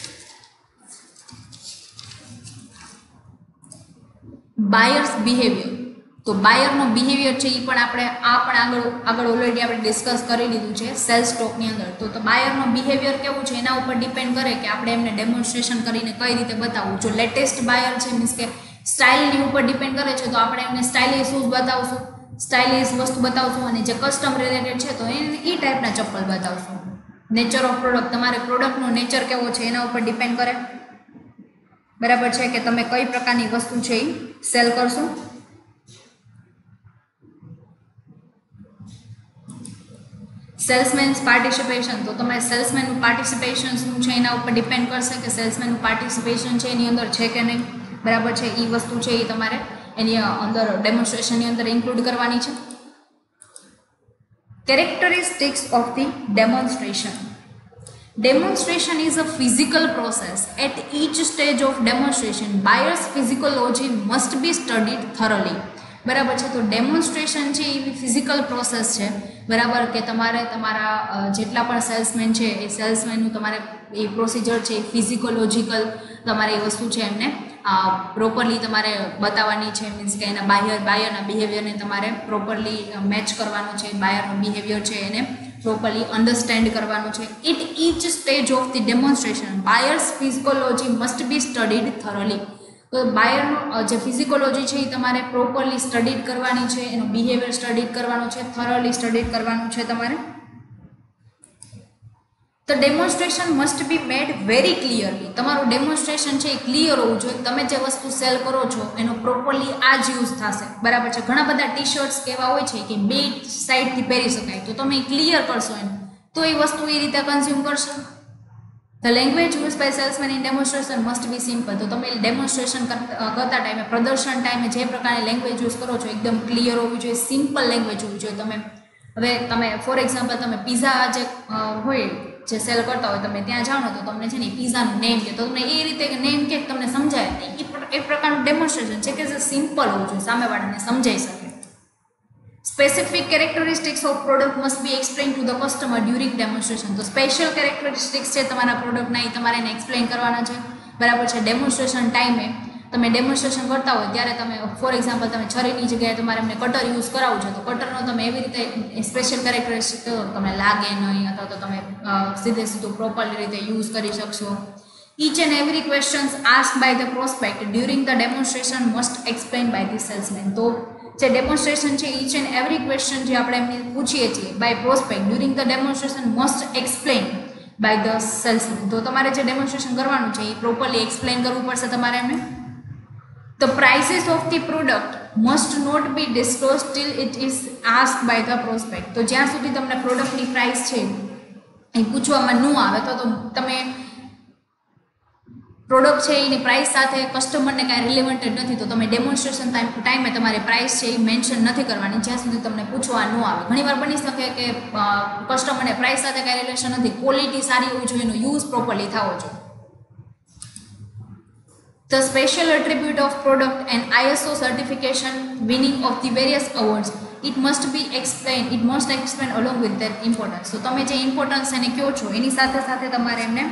બાયર્સ બિહેવિયર, તો બાયરનો બિહેવિયર છે એ પણ આપણે આ પણ આગળ આગળ ઓલરેડી આપણે ડિસ્કસ કરી લીધું છે સેલ્સ સ્ટોકની અંદર. તો તો બાયરનો બિહેવિયર કેવું છે એના ઉપર ડિપેન્ડ કરે કે આપણે એમને ડેમોન્સ્ટ્રેશન કરીને કઈ રીતે બતાવવું. જો લેટેસ્ટ બાયર છે મીન્સ કે સ્ટાઇલની ઉપર ડિપેન્ડ કરે છે તો આપણે એમને સ્ટાઇલિશ શૂઝ બતાવશું, સ્ટાઇલિશ વસ્તુ બતાવશું, અને જે કસ્ટમ રિલેટેડ છે તો એ એ ટાઈપના ચપ્પલ બતાવશું. નેચર ઓફ પ્રોડક્ટ, તમારે પ્રોડક્ટનો નેચર કેવો છે એના ઉપર ડિપેન્ડ કરે, બરાબર છે, કે તમે કઈ પ્રકારની વસ્તુ છે એ સેલ કરશો. સેલ્સમેન્સ પાર્ટિસિપેશન, તો તમે સેલ્સમેનનું પાર્ટિસિપેશન શું છે એના ઉપર ડિપેન્ડ કરશે કે સેલ્સમેનનું પાર્ટિસિપેશન છે એની અંદર છે કે નહીં, બરાબર છે. એ વસ્તુ છે એ તમારે એની અંદર ડેમોન્સ્ટ્રેશનની અંદર ઇન્ક્લુડ કરવાની છે. Characteristics of the demonstration. Demonstration is a physical process. At each stage of demonstration, buyer's physiology must be studied thoroughly. બરાબર છે. તો ડેમોન્સ્ટ્રેશન છે એ ફિઝિકલ પ્રોસેસ છે, બરાબર, કે તમારે તમારા જેટલા પણ સેલ્સમેન છે એ સેલ્સમેનનું તમારે એ પ્રોસિજર છે એ ફિઝિકોલોજીકલ તમારે એ વસ્તુ છે એમને પ્રોપરલી તમારે બતાવવાની છે. મીન્સ કે એના બાયર બાયરના બિહેવિયરને તમારે પ્રોપરલી મેચ કરવાનું છે, બાયરનો બિહેવિયર છે એને પ્રોપરલી અન્ડરસ્ટેન્ડ કરવાનું છે. It each stage of the demonstration buyers psychology must be studied thoroughly. તો બાયરનો જે ફિઝિકોલોજી છે એ તમારે પ્રોપરલી સ્ટડીડ કરવાની છે, એનો બિહેવિયર સ્ટડીડ કરવાનો છે, થોરોલી સ્ટડીડ કરવાનું છે તમારે. તો demonstration must be made very clearly. તમારું ડેમોન્સ્ટ્રેશન છે એ ક્લિયર હોવું જોઈએ. તમે જે વસ્તુ સેલ કરો છો એનો પ્રોપરલી આ જ યુઝ થશે, બરાબર છે. ઘણા બધા ટી શર્ટ્સ કેવા હોય છે કે બે સાઈડથી પહેરી શકાય, તો તમે ક્લિયર કરશો એને તો એ વસ્તુ એ રીતે કન્ઝ્યુમ કરશો. The language use by salesman in demonstration must be simple. તો તમે ડેમોન્સ્ટ્રેશન કરતા ટાઈમે, પ્રદર્શન ટાઈમે જે પ્રકારની લેંગ્વેજ યુઝ કરો છો એકદમ ક્લિયર હોવી જોઈએ, સિમ્પલ લેંગ્વેજ હોવી જોઈએ. તમે હવે તમે ફોર એક્ઝામ્પલ તમે પીઝા જે હોય જે સેલ કરતા હોય તમે ત્યાં જાઓ ને તો તમને છે ને પીઝાનું નેમ કે તો તમને એ રીતે નેમ કે તમને સમજાય નહીં, એ પ્રકારનું ડેમોન્સ્ટ્રેશન છે કે જે સિમ્પલ હોવું જોઈએ, સામેવાળાને સમજાઈ શકે. Specific characteristics of product must be explain to the customer during demonstration. તો સ્પેશિયલ કેરેક્ટરિસ્ટિક્સ છે તમારા પ્રોડક્ટના એ તમારે એને એક્સપ્લેન કરવાના છે, બરાબર છે. ડેમોન્સ્ટ્રેશન ટાઈમે તમે ડેમોન્સ્ટ્રેશન કરતા હોય ત્યારે તમે ફોર એક્ઝામ્પલ તમે છરીની જગ્યાએ તમારે એમને કટર યુઝ કરાવું છે તો કટરનો તમે એવી રીતે સ્પેશિયલ કેરેક્ટરિસ્ટિક કરો તમને લાગે નહીં, અથવા તો તમે સીધે સીધું પ્રોપરલી રીતે યુઝ કરી શકશો. Each and every questions asked by the prospect during the demonstration must explain by the salesman. તો જે ડેમોન્સ્ટ્રેશન છે each and every question જે આપણે એમને પૂછીએ છીએ by prospect during the demonstration must explain by the salesman. તો તમારે જે ડેમોન્સ્ટ્રેશન કરવાનું છે એ પ્રોપરલી એક્સપ્લેન કરવું પડશે તમારે એમને. The prices of the product must not be disclosed till it is asked by the prospect. તો જ્યાં સુધી તમને પ્રોડક્ટની પ્રાઇસ છે એ પૂછવામાં ન આવે તો તમે પ્રોડક્ટ છે એની પ્રાઇસ સાથે કસ્ટમરને કાંઈ રિલેવન્ટેડ નથી તો તમે ડેમોન્સ્ટ્રેશન ટાઈમ ટાઈમે તમારી પ્રાઇસ છે એ મેન્શન નથી કરવાની જ્યાં સુધી તમને પૂછવા ન આવે. ઘણીવાર બની શકે કે કસ્ટમરને પ્રાઇસ સાથે કાંઈ રિલેશન નથી, ક્વોલિટી સારી હોવી જોઈએ, એનો યુઝ પ્રોપરલી થવો જોઈએ. The special attribute of product and I S O certification winning of the various awards, it must be explained, it must explain along with their importance. So તમે જે ઇમ્પોર્ટન્સ એને કહો છો એની સાથે સાથે તમારે એમને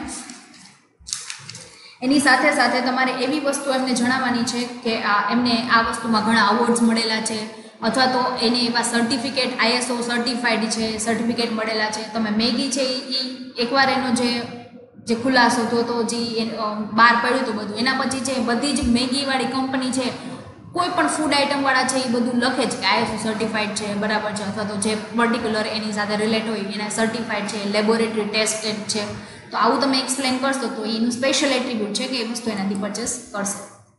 એની સાથે સાથે તમારે એવી વસ્તુ એમને જણાવવાની છે કે આ એમને આ વસ્તુમાં ઘણા અવોર્ડ્સ મળેલા છે, અથવા તો એને એવા સર્ટિફિકેટ આઈએસઓ સર્ટિફાઈડ છે, સર્ટિફિકેટ મળેલા છે. તમે મેગી છે એ એકવાર એનો જે જે ખુલાસો થયો તો જે બહાર પડ્યું હતું બધું, એના પછી છે બધી જ મેગીવાળી કંપની છે, કોઈ પણ ફૂડ આઇટમવાળા છે એ બધું લખે છે કે આઈએસઓ સર્ટિફાઈડ છે, બરાબર છે, અથવા તો જે પર્ટિક્યુલર એની સાથે રિલેટ હોય એના સર્ટિફાઈડ છે, લેબોરેટરી ટેસ્ટેડ છે. તો આવું તમે એક્સપ્લેન કરશો તો એનું સ્પેશિયલ એટ્રીબ્યુટ છે કે એ વસ્તુ એનાથી પરચેસ કરશે.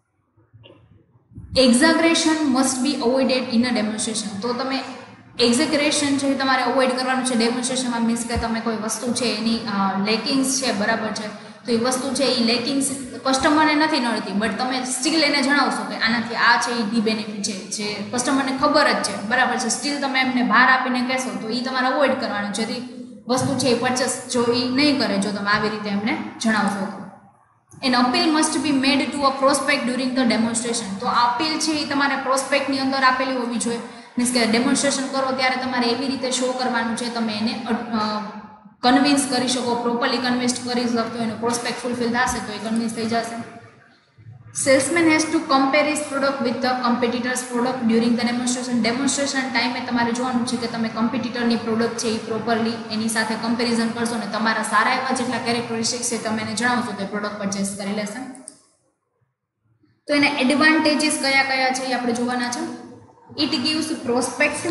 Exaggeration must be avoided in a demonstration. તો તમે એક્ઝેગ્રેશન છે તમારે અવોઇડ કરવાનું છે ડેમોન્સ્ટ્રેશનમાં. મીન્સ કે તમે કોઈ વસ્તુ છે એની લેકિંગ્સ છે, બરાબર છે, તો એ વસ્તુ છે એ લેકિંગ્સ કસ્ટમરને નથી નડતી, બટ તમે સ્ટીલ એને જણાવશો કે આનાથી આ છે એ ડી બેનિફિટ છે, જે કસ્ટમરને ખબર જ છે, બરાબર છે, સ્ટીલ તમે એમને બહાર આપીને કહેશો તો એ તમારે અવોઇડ કરવાનું છે. જેથી વસ્તુ છે એ પરચેસ જો એ નહીં કરે જો તમે આવી રીતે એમને જણાવશો તો. An appeal must be made to a prospect during the demonstration. તો આ અપીલ છે એ તમારે પ્રોસ્પેક્ટની અંદર આપેલી હોવી જોઈએ. મીન્સ કે ડેમોન્સ્ટ્રેશન કરો ત્યારે તમારે એવી રીતે શો કરવાનું છે, તમે એને કન્વિન્સ કરી શકો, પ્રોપરલી કન્વિન્સ કરી શકતો, એનો પ્રોસ્પેક્ટ ફૂલફિલ થશે તો એ કન્વિન્સ થઈ જશે. Salesman has to compare his product with the competitors product during the demonstration. Demonstration ટાઈમે તમારે જોવાનું છે કે તમે કમ્પિટિટરની પ્રોડક્ટ છે એ પ્રોપરલી એની સાથે કમ્પેરિઝન કરશો ને તમારા સારા એવા જેટલા કેરેક્ટરિસ્ટિક્સ છે તમે એને જણાવશો તો એ પ્રોડક્ટ પરચેસ કરી લેશે. તો એના એડવાન્ટેજીસ કયા કયા છે એ આપણે જોવાના છે. It gives prospect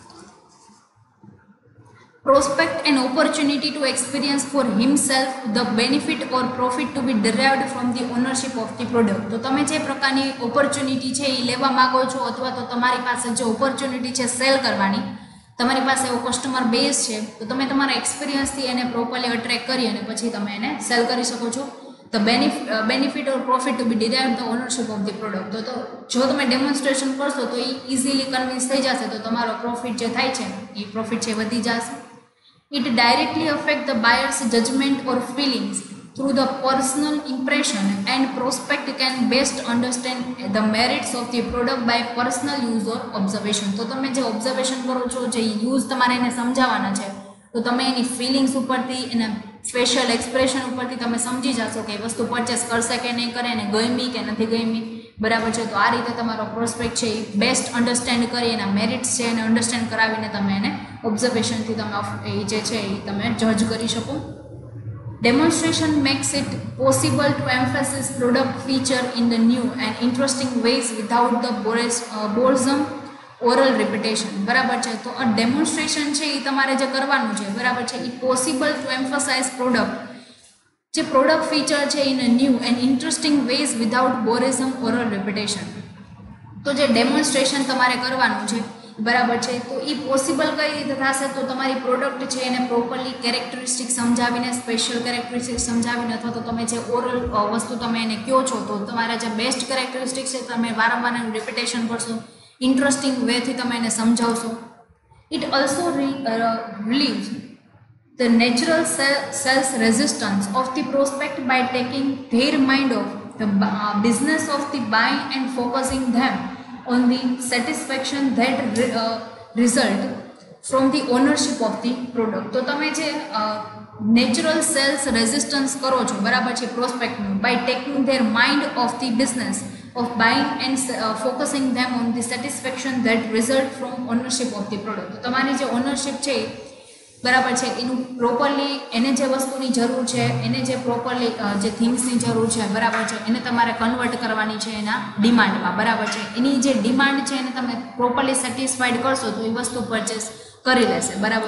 prospect an opportunity to experience for himself the benefit or profit to be derived from the ownership of the product. તો તમે જે પ્રકારની ઓપોર્ચ્યુનિટી છે એ લેવા માંગો છો અથવા તો તમારી પાસે જે ઓપોર્ચ્યુનિટી છે સેલ કરવાની, તમારી પાસે એવો કસ્ટમર બેઝ છે, તો તમે તમારા એક્સપિરિયન્સથી એને પ્રોપરલી અટ્રેક્ટ કરી અને પછી તમે એને સેલ કરી શકો છો. The benefit benefit or profit to be derived the ownership of the product. તો તો જો તમે ડેમોન્સ્ટ્રેશન કરશો તો એ ઇઝીલી કન્વિન્સ થઈ જશે, તો તમારો પ્રોફિટ જે થાય છે એ પ્રોફિટ છે વધી જશે. It directly affects the buyer's judgment or feelings through the personal impression, and prospect can best understand the merits of the product by personal use or observation. તો તમે જે ઓબ્ઝર્વેશન કરો છો, જે યુઝ તમારે એને સમજાવવાના છે, તો તમે એની ફિલિંગ્સ ઉપરથી, એના ફેશિયલ એક્સપ્રેશન ઉપરથી તમે સમજી જશો કે એ વસ્તુ પરચેસ કરશે કે નહીં કરે, એને ગમી કે નથી ગમી, બરાબર છે. તો આ રીતે તમારો પ્રોસ્પેક્ટ છે એ બેસ્ટ અન્ડરસ્ટેન્ડ કરી એના મેરિટ્સ છે એને અન્ડરસ્ટેન્ડ કરાવીને તમે એને ઓબ્ઝર્વેશનથી તમે એ જે છે એ તમે જજ કરી શકો. Demonstration makes it possible to emphasis product feature in the new and interesting ways without the bores boredom oral repetition, બરાબર છે. તો આ ડેમોન્સ્ટ્રેશન છે એ તમારે જે કરવાનું છે, બરાબર છે, એ પોસિબલ ટુ એમ્ફસાઇઝ પ્રોડક્ટ, જે પ્રોડક્ટ ફીચર છે in a new and interesting ways without boredom oral repetition. તો જે ડેમોન્સ્ટ્રેશન તમારે કરવાનું છે, બરાબર છે, તો એ પોસિબલ કઈ રીતે થશે, તો તમારી પ્રોડક્ટ છે એને પ્રોપરલી કેરેક્ટરિસ્ટિક સમજાવીને, સ્પેશિયલ કેરેક્ટરિસ્ટિક સમજાવીને, અથવા તો તમે જે ઓરલ વસ્તુ તમે એને કહો છો તો તમારા જે બેસ્ટ કેરેક્ટરિસ્ટિક છે તમે વારંવાર એનું રિપીટેશન કરશો, ઇન્ટરેસ્ટિંગ વેથી તમે એને સમજાવશો. It also relieves the natural sales resistance of the prospect by taking their mind off the uh, business of the buying and focusing them on the satisfaction that re, uh, result from the ownership of the product. તો તમે જે નેચરલ સેલ્સ રેઝિસ્ટન્સ કરો છો, બરાબર છે, પ્રોસ્પેક્ટનું, by taking their mind of the business of buying and focusing them on the satisfaction that result from ownership of the product. તો તમારી જે ઓનરશિપ છે, બરાબર છે, એનું પ્રોપરલી એને જે વસ્તુની જરૂર છે, એને જે પ્રોપરલી જે થિંગ્સની જરૂર છે, બરાબર છે, એને તમારે કન્વર્ટ કરવાની છે એના ડિમાન્ડમાં, બરાબર છે. એની જે ડિમાન્ડ છે એને તમે પ્રોપરલી સેટિસ્ફાઈડ કરશો તો એ વસ્તુ પરચેસ કરી લેશે, બરાબર.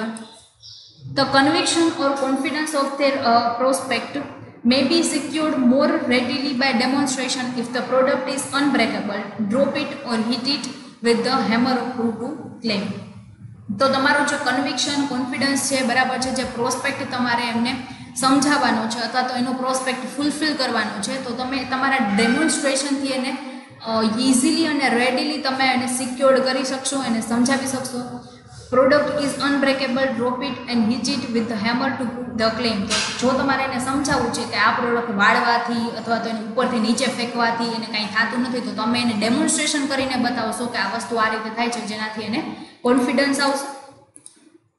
The conviction or confidence of their prospect may be secured more readily by demonstration if the product is unbreakable, drop it or hit it with the hammer proof to claim. તો તમારું જે કન્વિક્શન, કોન્ફિડન્સ છે, બરાબર છે, જે પ્રોસ્પેક્ટ તમારે એમને સમજાવવાનો છે અથવા તો એનો પ્રોસ્પેક્ટ ફૂલફિલ કરવાનો છે, તો તમે તમારા ડેમોન્સ્ટ્રેશનથી એને ઇઝીલી અને રેડીલી તમે એને સિક્યોર્ડ કરી શકશો, એને સમજાવી શકશો. Product is unbreakable, drop it and hitch it with hammer to the claim. તો જો તમારે એને સમજાવવું છે કે આ પ્રોડક્ટ વાળવાથી અથવા તો એને ઉપરથી નીચે ફેંકવાથી એને કંઈ થતું નથી, તો તમે એને ડેમોન્સ્ટ્રેશન કરીને બતાવશો કે આ વસ્તુ આ રીતે થાય છે, જેનાથી એને કોન્ફિડન્સ આવશે.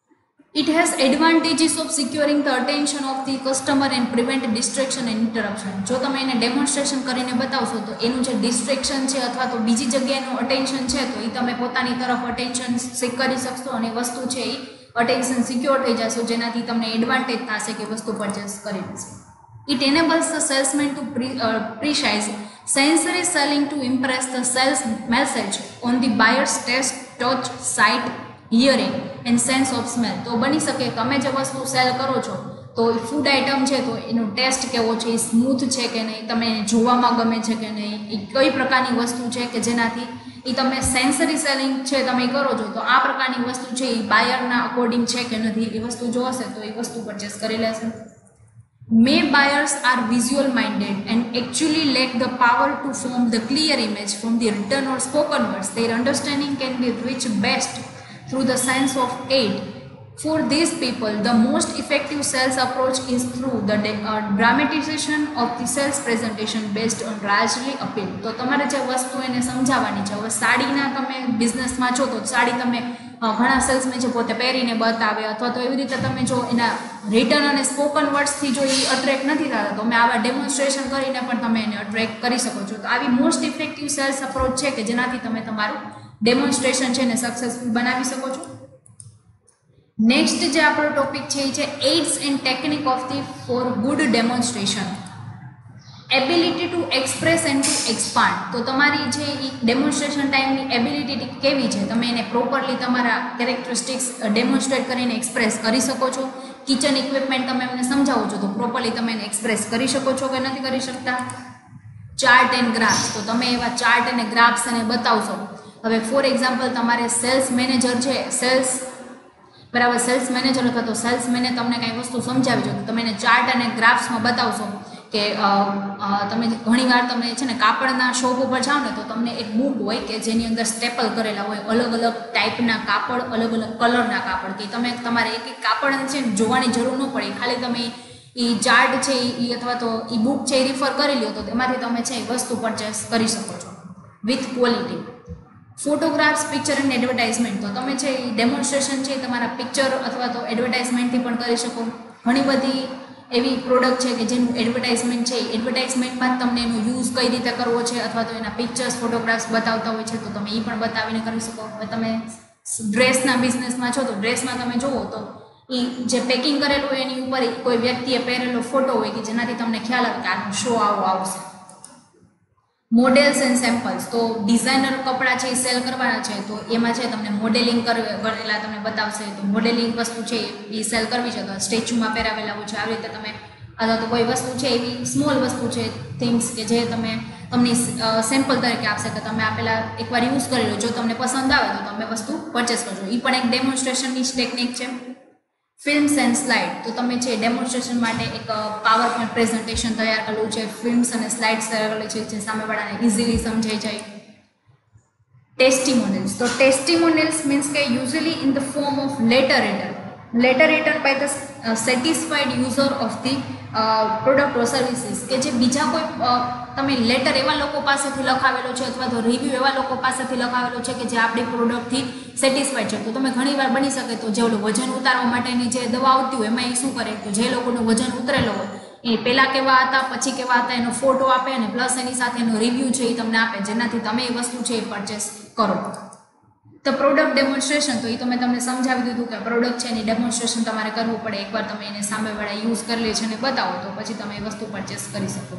It has advantages of securing the attention of the customer and prevent distraction and interruption. જો તમે એને ડેમોન્સ્ટ્રેશન કરીને બતાવશો તો એનું જે ડિસ્ટ્રેક્શન છે અથવા તો બીજી જગ્યાએનું અટેન્શન છે તો એ તમે પોતાની તરફ અટેન્શન સિક કરી શકશો અને વસ્તુ છે એ અટેન્શન સિક્યોર થઈ જશો, જેનાથી તમને એડવાન્ટેજ થશે કે વસ્તુ પરચેસ કરી લેશે. It enables the salesman to pre, uh, precise sensory selling to impress the sales message on the buyer's taste, touch, sight, hearing and sense of smell. તો બની શકે તમે જે વસ્તુ સેલ કરો છો તો ફૂડ આઇટમ છે તો એનો ટેસ્ટ કેવો છે, એ સ્મૂથ છે કે નહીં, તમે એને જોવામાં ગમે છે કે નહીં, એ કઈ પ્રકારની વસ્તુ છે કે જેનાથી એ તમે સેન્સરી સેલિંગ છે તમે કરો છો તો આ પ્રકારની વસ્તુ છે એ બાયરના અકોર્ડિંગ છે કે નથી એ વસ્તુ જોશે તો એ વસ્તુ પરચેસ કરી લેશે. May buyers are visual minded and actually lack the power to form the clear image from the written or spoken words. Their understanding can be reached best through the sense of aid. For these people, the most effective sales approach is through the uh, dramatization of the sales presentation based on largely appeal. તો તમારે જે વસ્તુ એને સમજાવવાની છે, હવે સાડીના તમે બિઝનેસમાં છો તો સાડી તમે ઘણા સેલ્સમેન છે પોતે પહેરીને બતાવે અથવા તો એવી રીતે તમે જો એના રિટર્ન અને સ્પોકન વર્ડ્સથી જો એ અટ્રેક્ટ નથી થતા તો તમે આવા ડેમોન્સ્ટ્રેશન કરીને પણ તમે એને અટ્રેક્ટ કરી શકો છો. તો આવી મોસ્ટ ઇફેક્ટિવ સેલ્સ અપ્રોચ છે કે જેનાથી તમે તમારું ડેમોન્સ્ટ્રેશન છે ને સક્સેસફુલ બનાવી શકો છો. નેક્સ્ટ જે આપણો ટોપિક છે એ છે aids and technique of the for good demonstration. Ability to express and to expand. તો તમારી જે એ ડેમોન્સ્ટ્રેશન ટાઈમની એબિલિટી કેવી છે, તમે એને પ્રોપરલી તમારા કેરેક્ટરિસ્ટિક્સ ડેમોન્સ્ટ્રેટ કરીને એક્સપ્રેસ કરી શકો છો. કિચન ઇક્વિપમેન્ટ તમે એમને સમજાવો છો તો પ્રોપરલી તમે એને એક્સપ્રેસ કરી શકો છો કે નથી કરી શકતા. ચાર્ટ એન્ડ ગ્રાફ્સ, તો તમે એવા ચાર્ટ અને ગ્રાફ્સ એને બતાવશો. હવે ફોર એક્ઝામ્પલ તમારે સેલ્સ મેનેજર છે, સેલ્સ બરાબર સેલ્સ મેનેજર અથવા તો સેલ્સમેને તમને કાંઈ વસ્તુ સમજાવી છે તો તમે એને ચાર્ટ અને ગ્રાફ્સમાં બતાવશો કે તમે ઘણીવાર તમે છે ને કાપડના શોપ ઉપર જાઓ ને તો તમને એક બુક હોય કે જેની અંદર સ્ટેપલ કરેલા હોય અલગ અલગ ટાઈપના કાપડ, અલગ અલગ કલરના કાપડ, કે તમે તમારે એક એક કાપડ છે ને જોવાની જરૂર ન પડે, ખાલી તમે એ ચાર્ટ છે એ અથવા તો એ બુક છે એ રિફર કરી લો તો એમાંથી તમે છે એ વસ્તુ પરચેસ કરી શકો છો with quality. Photographs, picture and advertisement, તો તમે છે એ ડેમોન્સ્ટ્રેશન છે તમારા પિક્ચર અથવા તો એડવર્ટાઇઝમેન્ટથી પણ કરી શકો. ઘણી બધી એવી પ્રોડક્ટ છે કે જેનું એડવર્ટાઇઝમેન્ટ છે એડવર્ટાઇઝમેન્ટમાં જ તમને એનો યુઝ કઈ રીતે કરવો છે અથવા તો એના પિક્ચર્સ, ફોટોગ્રાફ્સ બતાવતા હોય છે તો તમે એ પણ બતાવીને કરી શકો. હવે તમે ડ્રેસના બિઝનેસમાં છો તો ડ્રેસમાં તમે જુઓ તો એ જે પેકિંગ કરેલું હોય એની ઉપર કોઈ વ્યક્તિએ પહેરેલો ફોટો હોય કે જેનાથી તમને ખ્યાલ આવે કે આનો શો આવો આવશે. મોડેલ્સ એન્ડ સેમ્પલ્સ, તો ડિઝાઇનર કપડાં છે એ સેલ કરવાના છે તો એમાં છે તમને મોડેલિંગ કરેલા તમને બતાવશે તો મોડેલિંગ વસ્તુ છે એ સેલ કરવી છે તો સ્ટેચ્યુમાં પહેરાવેલા હોય છે આવી રીતે તમે, અથવા તો કોઈ વસ્તુ છે એવી સ્મોલ વસ્તુ છે થિંગ્સ કે જે તમે તમને સેમ્પલ તરીકે આપશે કે તમે આપેલા એકવાર યુઝ કરી લો, જો તમને પસંદ આવે તો તમે વસ્તુ પરચેસ કરજો. એ પણ એક ડેમોન્સ્ટ્રેશનની જ ટેકનિક છે. ફિલ્મ્સ એન્ડ સ્લાઇડ, તો તમે છે ડેમોન્સ્ટ્રેશન માટે એક પાવર પોઈન્ટ પ્રેઝન્ટેશન તૈયાર કરેલું છે, ફિલ્મ્સ અને સ્લાઇડ્સ તૈયાર કરેલી છે જે સામેવાળાને ઇઝીલી સમજાઈ જાય. ટેસ્ટિમોનિયલ્સ, તો ટેસ્ટિમોનિયલ્સ મીન્સ કે usually in the form of letter rater letter rater by the satisfied user of the product or services, કે જે બીજા કોઈ તમે લેટર એવા લોકો પાસેથી લખાવેલો છે અથવા તો રિવ્યૂ એવા લોકો પાસેથી લખાવેલો છે કે જે આપણી પ્રોડક્ટથી સેટિસ્ફાઈડ છે. તો તમે ઘણીવાર બની શકે તો જે ઓલું વજન ઉતારવા માટેની જે દવા આવતી હોય એમાં એ શું કરે તો જે લોકોનું વજન ઉતરેલો હોય એ પહેલાં કેવા હતા પછી કેવા હતા એનો ફોટો આપે અને પ્લસ એની સાથે એનો રિવ્યૂ છે એ તમને આપે જેનાથી તમે એ વસ્તુ છે એ પરચેસ કરો. તો પ્રોડક્ટ ડેમોન્સ્ટ્રેશન, તો એ તો મેં તમને સમજાવી દીધું કે પ્રોડક્ટ છે એની ડેમોન્સ્ટ્રેશન તમારે કરવું પડે. એકવાર તમે એને સામેવાળા યુઝ કરી લે છે અને બતાવો તો પછી તમે એ વસ્તુ પરચેસ કરી શકો.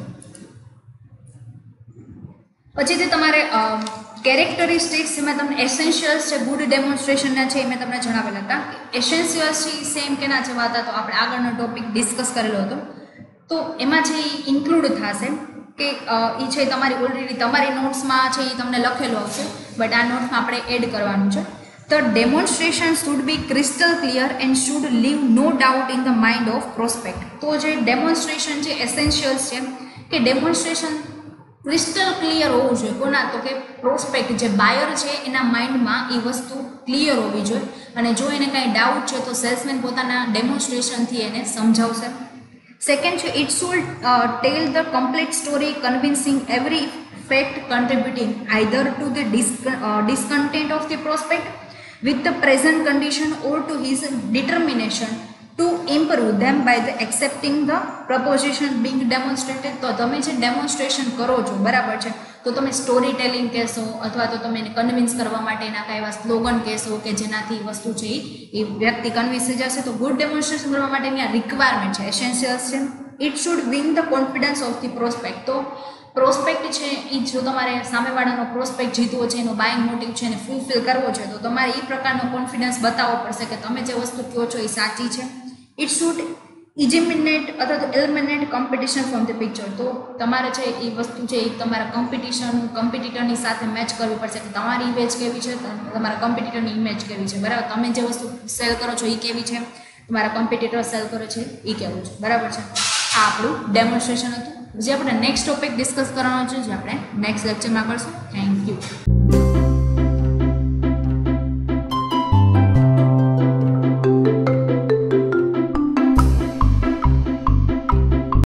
પછીથી તમારે કેરેક્ટરિસ્ટિક્સ જેમાં તમને એસેન્શિયલ્સ છે ગુડ ડેમોન્સ્ટ્રેશનના છે એ મેં તમને જણાવેલા હતા. એસેન્શિયલ્સ છે સેમ કેના જેવા હતા તો આપણે આગળનો ટોપિક ડિસ્કસ કરેલો હતો તો એમાં છે એ ઇન્ક્લુડ થશે કે એ છે તમારી ઓલરેડી તમારી નોટ્સમાં છે એ તમને લખેલું આવશે બટ આ નોટ્સમાં આપણે એડ કરવાનું છે. તો demonstration should be crystal clear and should leave no doubt in the mind of prospect. તો જે ડેમોન્સ્ટ્રેશન છે એસેન્શિયલ્સ છે કે ડેમોન્સ્ટ્રેશન ક્રિસ્ટલ ક્લિયર હોવું જોઈએ. કોના તો કે પ્રોસ્પેક્ટ જે બાયર છે એના માઇન્ડમાં એ વસ્તુ ક્લિયર હોવી જોઈએ અને જો એને કાંઈ ડાઉટ છે તો સેલ્સમેન પોતાના ડેમોન્સ્ટ્રેશનથી એને સમજાવશે. સેકન્ડ છે it should tell the complete story convincing every fact contributing either to the discontent of the prospect. with the present condition or to his determination to improve them by the accepting the proposition being demonstrated. તો તમે જે ડેમોન્સ્ટ્રેશન કરો છો બરાબર છે, તો તમે સ્ટોરી ટેલિંગ કહેશો અથવા તો તમે એને કન્વિન્સ કરવા માટેના કાંઈ એવા સ્લોગન કહેશો કે જેનાથી વસ્તુ છે એ વ્યક્તિ કન્વિન્સ થઈ જશે. તો ગુડ ડેમોન્સ્ટ્રેશન કરવા માટેની આ રિક્વાયરમેન્ટ છે, એસેન્શિયલ્સ છે. It should win the confidence of the prospect. તો પ્રોસ્પેક્ટ છે એ જો તમારે સામેવાળાનો પ્રોસ્પેક્ટ જીતવો છે, એનો બાઇંગ મોટિવ છે એને ફૂલફિલ કરવો છે, તો તમારે એ પ્રકારનો કોન્ફિડન્સ બતાવવો પડશે કે તમે જે વસ્તુ કહો છો એ સાચી છે. ઇટ શુડ ઇલિમિનેટ અથવા તો eliminate competition from the picture. તો તમારે છે એ વસ્તુ છે એ તમારા કોમ્પિટિશન કોમ્પિટિટરની સાથે મેચ કરવી પડશે કે તમારી ઇમેજ કેવી છે, તમારા કોમ્પિટિટરની ઇમેજ કેવી છે, બરાબર. તમે જે વસ્તુ સેલ કરો છો એ કેવી છે, તમારા કોમ્પિટિટર સેલ કરે છે એ કેવું છે, બરાબર છે. આ આપણું ડેમોન્સ્ટ્રેશન હતું. જે આપણે નેક્સ્ટ ટોપિક ડિસ્કસ કરવાનો છે, જે આપણે નેક્સ્ટ લેક્ચરમાં કરશું. Thank you.